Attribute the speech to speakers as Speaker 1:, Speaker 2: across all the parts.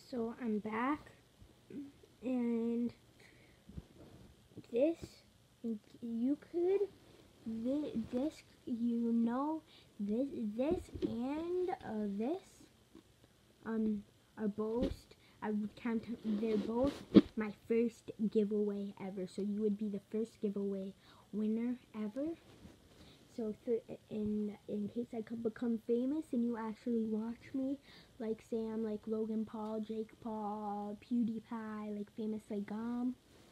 Speaker 1: So I'm back, and this, you could, this, you know, this and this, are both, I would count, they're both my first giveaway ever, so you would be the first giveaway winner ever. So in case I could become famous and you actually watch me, like say I'm like Logan Paul, Jake Paul, PewDiePie, like famous like them,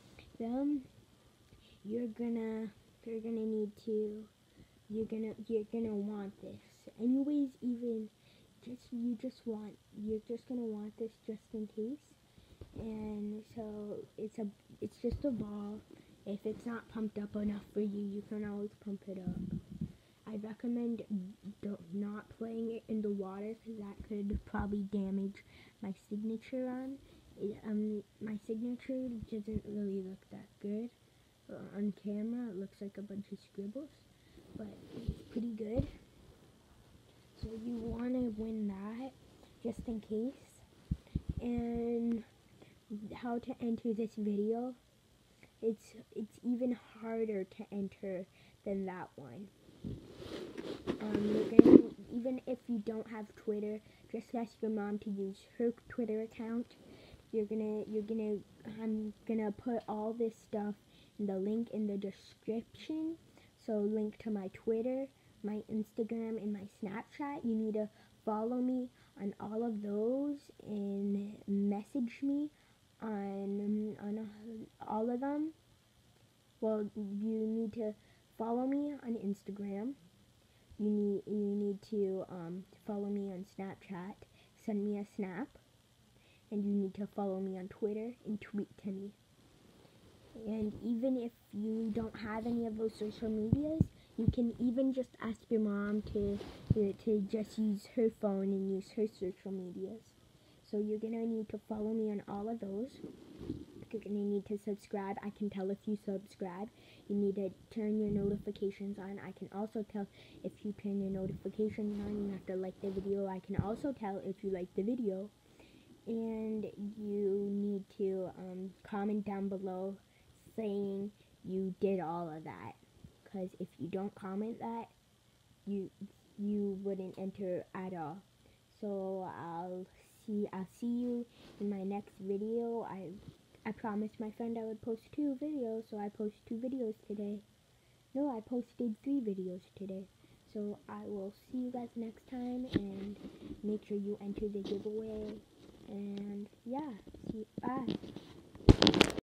Speaker 1: you're gonna need to, you're gonna want this. Anyways, even you're just gonna want this just in case. And so it's just a ball. If it's not pumped up enough for you, you can always pump it up. I recommend not playing it in the water because that could probably damage my signature on it. My signature doesn't really look that good. On camera, it looks like a bunch of scribbles, but it's pretty good. So you want to win that just in case. And how to enter this video, it's even harder to enter than that one. Even if you don't have Twitter, just ask your mom to use her Twitter account. I'm gonna put all this stuff in the link in the description. So link to my Twitter, my Instagram, and my Snapchat. You need to follow me on all of those and message me on all of them. Well, you need to follow me on Instagram. You need to follow me on Snapchat, send me a snap, and you need to follow me on Twitter and tweet to me. And even if you don't have any of those social medias, you can even just ask your mom to just use her phone and use her social medias. So you're gonna need to follow me on all of those. You're going to need to subscribe. I can tell if you subscribe. You need to turn your notifications on. I can also tell if you turn your notifications on. You have to like the video. I can also tell if you like the video. And you need to comment down below saying you did all of that. Because if you don't comment that, you wouldn't enter at all. So I'll see you in my next video. I promised my friend I would post 2 videos, so I posted 2 videos today. No, I posted 3 videos today. So I will see you guys next time, and make sure you enter the giveaway. And yeah, bye.